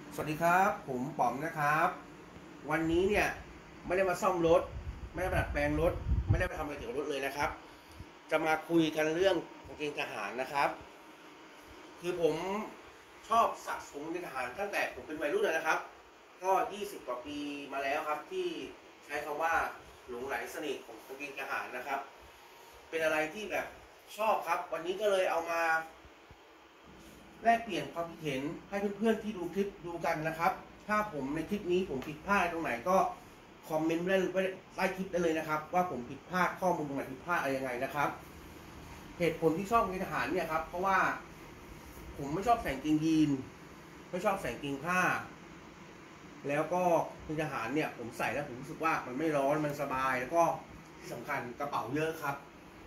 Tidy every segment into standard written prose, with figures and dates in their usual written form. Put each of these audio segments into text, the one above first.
สวัสดีครับผมป๋อมนะครับวันนี้เนี่ยไม่ได้มาซ่อมรถไม่ได้มาดัดแปลงรถไม่ได้ไปทำอะไรเกี่ยวกับรถเลยนะครับจะมาคุยกันเรื่องกางเกงทหารนะครับคือผมชอบสะสมกางเกงทหารตั้งแต่ผมเป็นวัยรุ่นนะครับก็20กว่าปีมาแล้วครับที่ใช้คำว่าหลงไหลเสน่ห์ของกางเกงทหารนะครับเป็นอะไรที่แบบชอบครับวันนี้ก็เลยเอามาแลกเปลี่ยนความคิดเห็นให้เพื่อนๆที่ดูคลิปดูกันนะครับถ้าผมในคลิปนี้ผมผิดพลาดตรงไหนก็คอมเมนต์ไว้ใต้คลิปได้เลยนะครับว่าผมผิดพลาดข้อมูลตรงไหนผิดพลาดอะไรยังไงนะครับเหตุผลที่ชอบกางเกงทหารเนี่ยครับเพราะว่าผมไม่ชอบใส่กางเกงยีนไม่ชอบใส่กางเกงผ้าแล้วก็กางเกงทหารเนี่ยผมใส่แล้วผมรู้สึกว่ามันไม่ร้อนมันสบายแล้วก็ที่สำคัญกระเป๋าเยอะครับ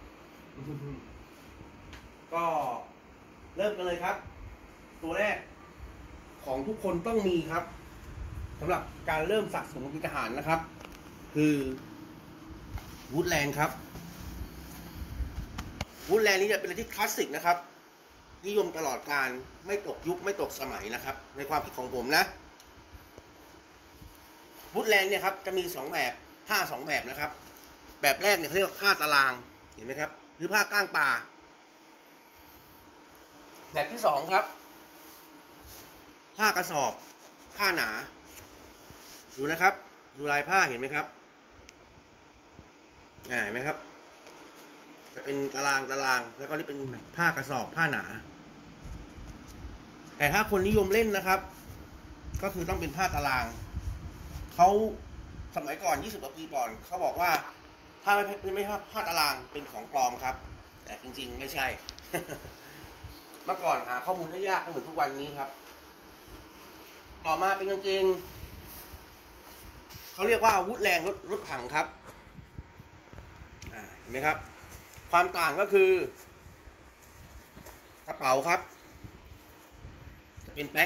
ก็เริ่มกันเลยครับตัวแรกของทุกคนต้องมีครับสำหรับการเริ่มสะสมกางเกงทหารนะครับคือวูดแลนด์ครับวูดแลนด์นี้จะเป็นอะไรที่คลาสสิกนะครับนิยมตลอดการไม่ตกยุคไม่ตกสมัยนะครับในความคิดของผมนะวูดแลนด์เนี่ยครับจะมี2แบบผ้า2แบบนะครับแบบแรกเนี่ยเขาเรียกว่าผ้าตารางเห็นไหมครับหรือผ้าก้างปลาแบบที่2ครับผ้ากระสอบผ้าหนาดูนะครับดูลายผ้าเห็นไหมครับเห็นไหมครับจะเป็นตารางแล้วก็นี่เป็นผ้ากระสอบผ้าหนาแต่ถ้าคนนิยมเล่นนะครับก็คือต้องเป็นผ้าตารางเขาสมัยก่อน20กว่าปีก่อนเขาบอกว่าถ้าไม่ผ้าตารางเป็นของปลอมครับแต่จริงๆไม่ใช่ เมื่อก่อนหาข้อมูลได้ยากไม่เหมือนทุกวันนี้ครับต่อมาเป็นกางเกงเขาเรียกว่าวูดแลนด์รถถังครับเห็นไหมครับความต่างก็คือกระเป๋าครับจะเป็นแบ็ค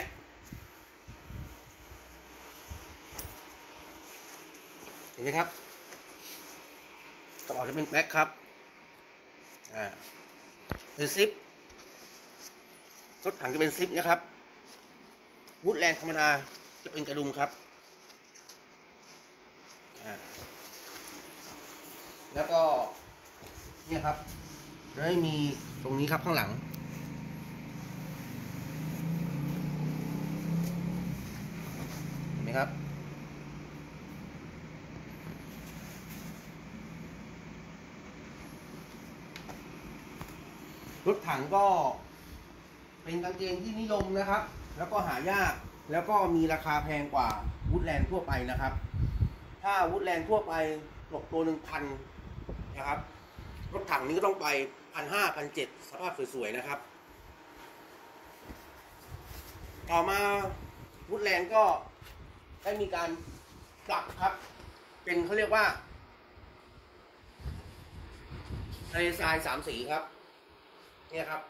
เห็นไหมครับกระเป๋าจะเป็นแบ็คครับเป็นซิปรถถังจะเป็นซิปนะครับวูดแลนด์ธรรมดาจะเป็นกระดุมครับแล้วก็เนี่ยครับจะได้มีตรงนี้ครับข้างหลังเห็นไหมครับรถถังก็เป็นกางเกงที่นิยมนะครับแล้วก็หายากแล้วก็มีราคาแพงกว่าวูดแลนด์ทั่วไปนะครับถ้าวูดแลนด์ทั่วไปตกตัว1,000นะครับรถถังนี้ก็ต้องไป1,500 1,700สภาพสวยๆนะครับต่อมาวูดแลนด์ก็ได้มีการปรับครับเป็นเขาเรียกว่าทะเลทราย3 สีครับเนี่ยครับ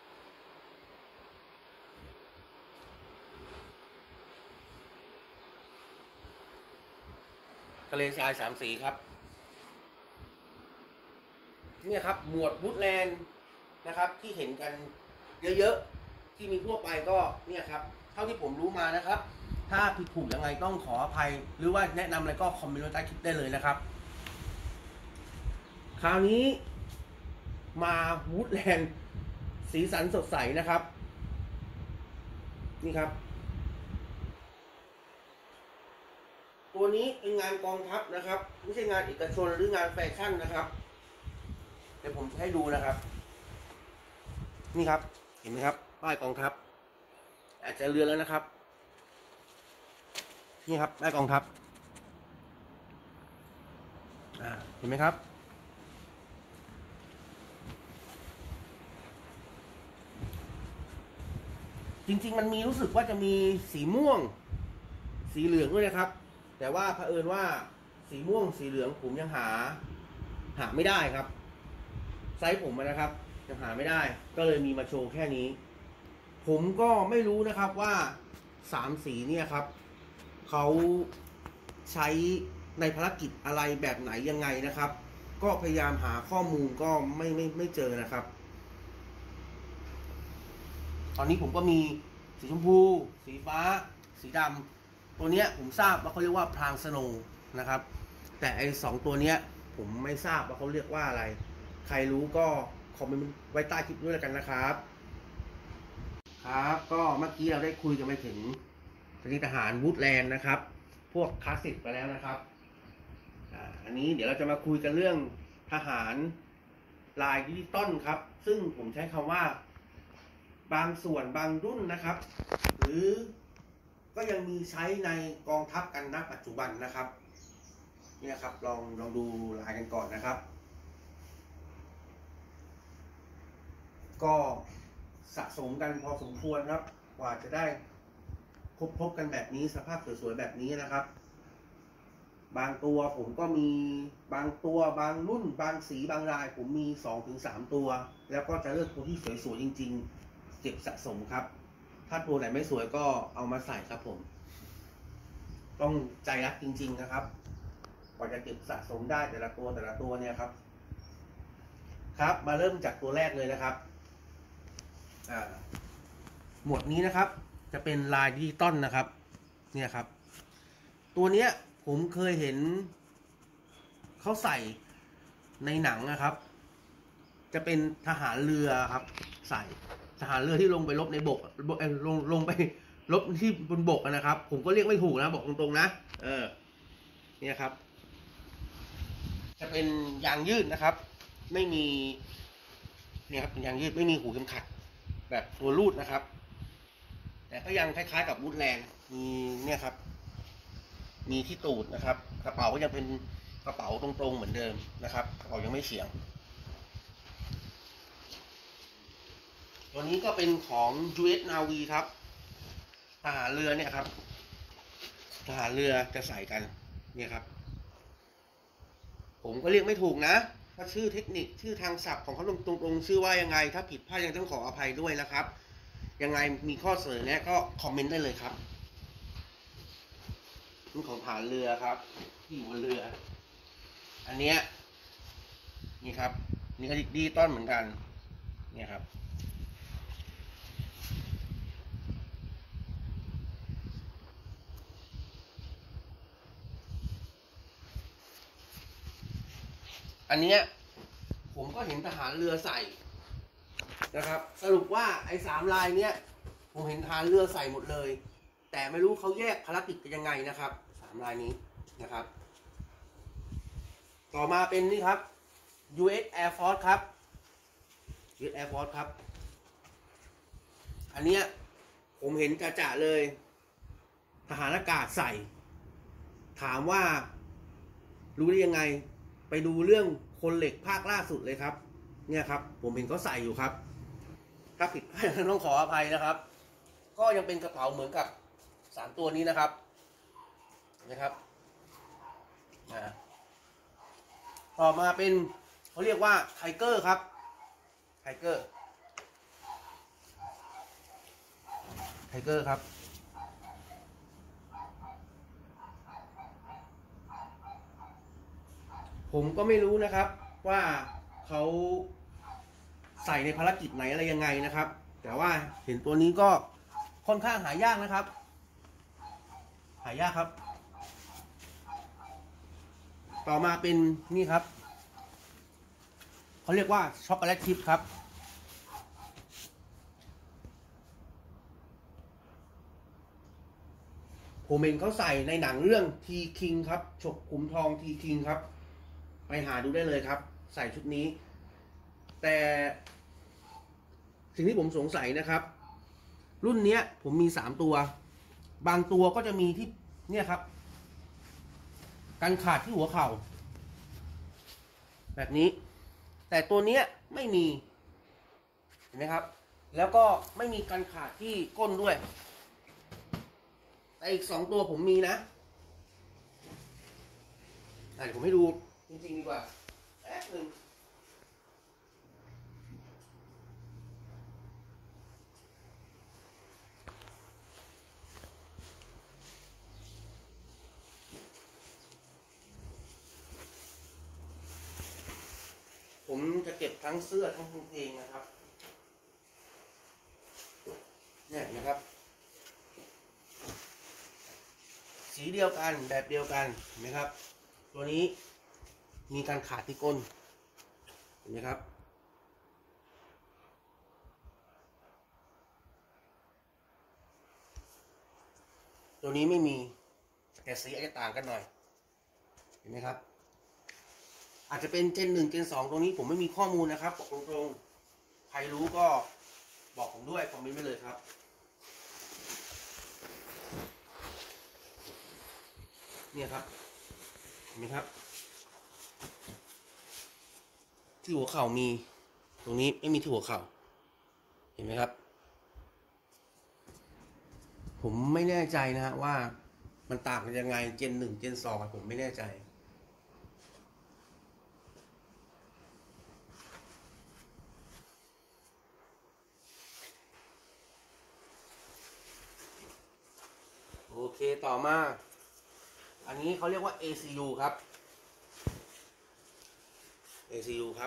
ทะเลทราย3 สีครับเนี่ยครับหมวดวูดแลนด์นะครับที่เห็นกันเยอะๆที่มีทั่วไปก็เนี่ยครับเท่าที่ผมรู้มานะครับถ้าผิดถูกยังไงต้องขออภัยหรือว่าแนะนำอะไรก็คอมเมนต์ไว้ใต้คลิปได้เลยนะครับคราวนี้มาวูดแลนด์สีสันสดใสนะครับนี่ครับตัวนี้เป็นงานกองทัพนะครับไม่ใช่งานเอกชนหรืองานแฟชั่นนะครับเดี๋ยวผมจะให้ดูนะครับนี่ครับเห็นไหมครับป้ายกองทัพอาจจะเลือนแล้วนะครับนี่ครับป้ายกองทัพเห็นไหมครับจริงๆมันมีรู้สึกว่าจะมีสีม่วงสีเหลืองด้วยนะครับแต่ว่าเผอิญว่าสีม่วงสีเหลืองผมยังหาไม่ได้ครับไซส์ผมนะครับยังหาไม่ได้ก็เลยมีมาโชว์แค่นี้ผมก็ไม่รู้นะครับว่า3 สีเนี่ยครับเขาใช้ในภารกิจอะไรแบบไหนยังไงนะครับก็พยายามหาข้อมูลก็ไม่เจอนะครับตอนนี้ผมก็มีสีชมพูสีฟ้าสีดำตัวเนี้ยผมทราบว่าเขาเรียกว่าพรางสโนว์นะครับแต่ไอ้2ตัวเนี้ยผมไม่ทราบว่าเขาเรียกว่าอะไรใครรู้ก็คอมเมนต์ไว้ใต้คลิปด้วยแล้วกันนะครับครับก็เมื่อกี้เราได้คุยกันไปถึงสถิตทหารวูดแลนด์นะครับพวกคลาสสิกไปแล้วนะครับอันนี้เดี๋ยวเราจะมาคุยกันเรื่องทหารลายดิจิตอลครับซึ่งผมใช้คำว่าบางส่วนบางรุ่นนะครับหรือก็ยังมีใช้ในกองทัพกันณปัจจุบันนะครับนี่ครับลองดูลายกันก่อนนะครับก็สะสมกันพอสมควรครับกว่าจะได้พบกันแบบนี้สภาพสวยๆแบบนี้นะครับบางตัวผมก็มีบางตัวบางรุ่นบางสีบางลายผมมี 2-3 ตัวแล้วก็จะเลือกตัวที่สวยๆจริงๆเก็บสะสมครับถ้าตัวไหนไม่สวยก็เอามาใส่ครับผมต้องใจรักจริงๆนะครับกว่าจะเก็บสะสมได้แต่ละตัวเนี่ยครับมาเริ่มจากตัวแรกเลยนะครับหมวดนี้นะครับจะเป็นลายดิจิตอลนะครับเนี่ยครับตัวเนี้ยผมเคยเห็นเขาใส่ในหนังนะครับจะเป็นทหารเรือครับใส่ทหารเรือที่ลงไปรบในบกลงไปรบที่บนบกนะครับผมก็เรียกไม่ถูกนะบอกตรงๆนะเนี่ยครับจะเป็นยางยืดนะครับไม่มีเนี่ยครับเป็นยางยืดไม่มีหูเข็มขัดแบบตัวรูดนะครับแต่ก็ยังคล้ายๆกับวูดแลนด์มีเนี่ยครับมีที่ตูดนะครับกระเป๋าก็ยังเป็นกระเป๋าตรงๆเหมือนเดิมนะครับกระเป๋ายังไม่เฉียงตัวนี้ก็เป็นของ US Navy ครับทหารเรือเนี่ยครับทหารเรือจะใส่กันเนี่ยครับผมก็เรียกไม่ถูกนะถ้าชื่อเทคนิคชื่อทางศัพท์ของเขาตรงๆชื่อว่ายังไงถ้าผิดพลาดยังต้องขออภัยด้วยนะครับยังไงมีข้อเสนอแนะก็คอมเมนต์ได้เลยครับนี่ของทหารเรือครับที่อยู่บนเรืออันเนี้ยนี่ครับนี่ก็ดิจิตอลเหมือนกันเนี่ยครับอันเนี้ยผมก็เห็นทหารเรือใส่นะครับสรุปว่าไอ้3 ลายเนี้ยผมเห็นทหารเรือใส่หมดเลยแต่ไม่รู้เขาแยกภารกิจกันยังไงนะครับ3 ลายนี้นะครับต่อมาเป็นนี่ครับ US Air Force ครับ US Air Force ครับอันเนี้ยผมเห็นจ่าๆเลยทหารอากาศใส่ถามว่ารู้ได้ยังไงไปดูเรื่องคนเหล็กภาคล่าสุดเลยครับเนี่ยครับผมเห็นเขาใส่อยู่ครับถ้าผิดพลาดต้องขออภัยนะครับก็ยังเป็นกระเป๋าเหมือนกับ3 ตัวนี้นะครับต่อมาเป็นเขาเรียกว่าไทเกอร์ครับไทเกอร์ครับผมก็ไม่รู้นะครับว่าเขาใส่ในภารกิจไหนอะไรยังไงนะครับแต่ว่าเห็นตัวนี้ก็ค่อนข้างหายากนะครับหายากครับต่อมาเป็นนี่ครับเขาเรียกว่าช็อกโกแลตชิพครับผมเห็นเขาใส่ในหนังเรื่องทีคิงครับฉกขุมทองทีคิงครับไปหาดูได้เลยครับใส่ชุดนี้แต่สิ่งที่ผมสงสัยนะครับรุ่นนี้ผมมี3 ตัวบางตัวก็จะมีที่เนี่ยครับกันขาดที่หัวเข่าแบบนี้แต่ตัวเนี้ยไม่มีเห็นไหมครับแล้วก็ไม่มีกันขาดที่ก้นด้วยแต่อีก2 ตัวผมมีนะเดี๋ยวผมให้ดูจริงๆดีกว่าแป๊บนึงผมจะเก็บทั้งเสื้อทั้งกางเกงนะครับเนี่ยนะครับสีเดียวกันแบบเดียวกันเห็นไหมครับตัวนี้มีการขาดที่ก้นเห็นไหมครับตัวนี้ไม่มีแต่สีอาจจะต่างกันหน่อยเห็นไหมครับอาจจะเป็นเจน 1 เจน 2ตรงนี้ผมไม่มีข้อมูลนะครับบอกตรงๆใครรู้ก็บอกผมด้วยคอมเมนต์ไว้เลยครับเนี่ยครับเห็นไหมครับที่หัวเข่ามีตรงนี้ไม่มีที่หัวเข่าเห็นไหมครับผมไม่แน่ใจนะฮะว่ามันต่างกันยังไงเจน 1 เจน 2ผมไม่แน่ใจโอเคต่อมาอันนี้เขาเรียกว่า ACU ครับ ACU ครับ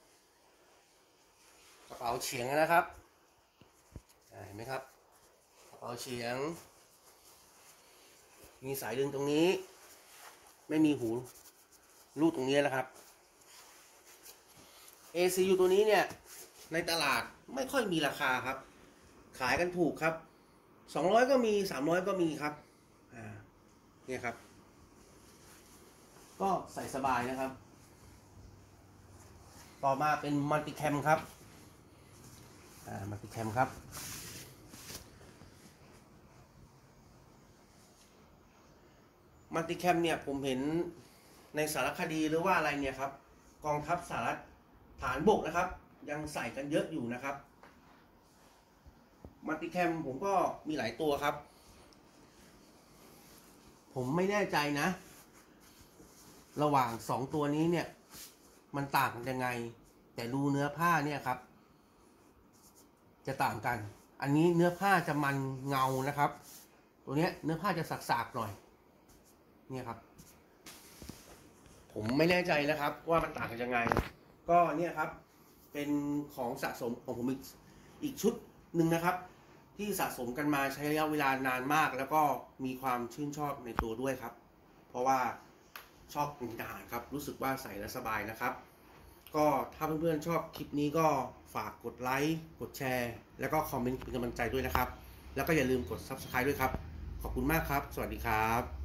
กระเป๋าเฉียงนะครับเห็นไหมครับกระเป๋าเฉียงมีสายดึงตรงนี้ไม่มีหูรูดตรงนี้นะครับ ACU ตัวนี้เนี่ยในตลาดไม่ค่อยมีราคาครับขายกันถูกครับ200ก็มี300ก็มีครับเนี่ยครับก็ใส่สบายนะครับต่อมาเป็นมัลติแคมครับมัลติแคมครับมัลติแคมเนี่ยผมเห็นในสารคดีหรือว่าอะไรเนี่ยครับกองทัพสหรัฐฐานบกนะครับยังใส่กันเยอะอยู่นะครับมัลติแคมผมก็มีหลายตัวครับผมไม่แน่ใจนะระหว่าง2ตัวนี้เนี่ยมันต่างกันยังไงแต่ดูเนื้อผ้าเนี่ยครับจะต่างกันอันนี้เนื้อผ้าจะมันเงานะครับตัวนี้เนื้อผ้าจะสักๆหน่อยเนี่ยครับผมไม่แน่ใจนะครับว่ามันต่างกันยังไงก็เนี่ยครับเป็นของสะสมของผมอีกชุดหนึ่งนะครับที่สะสมกันมาใช้ระยะเวลานานมากแล้วก็มีความชื่นชอบในตัวด้วยครับเพราะว่าชอบเป็นทหารครับรู้สึกว่าใส่แล้วสบายนะครับก็ถ้าเพื่อนๆชอบคลิปนี้ก็ฝากกดไลค์กดแชร์แล้วก็คอมเมนต์เป็นกำลังใจด้วยนะครับแล้วก็อย่าลืมกด Subscribe ด้วยครับขอบคุณมากครับสวัสดีครับ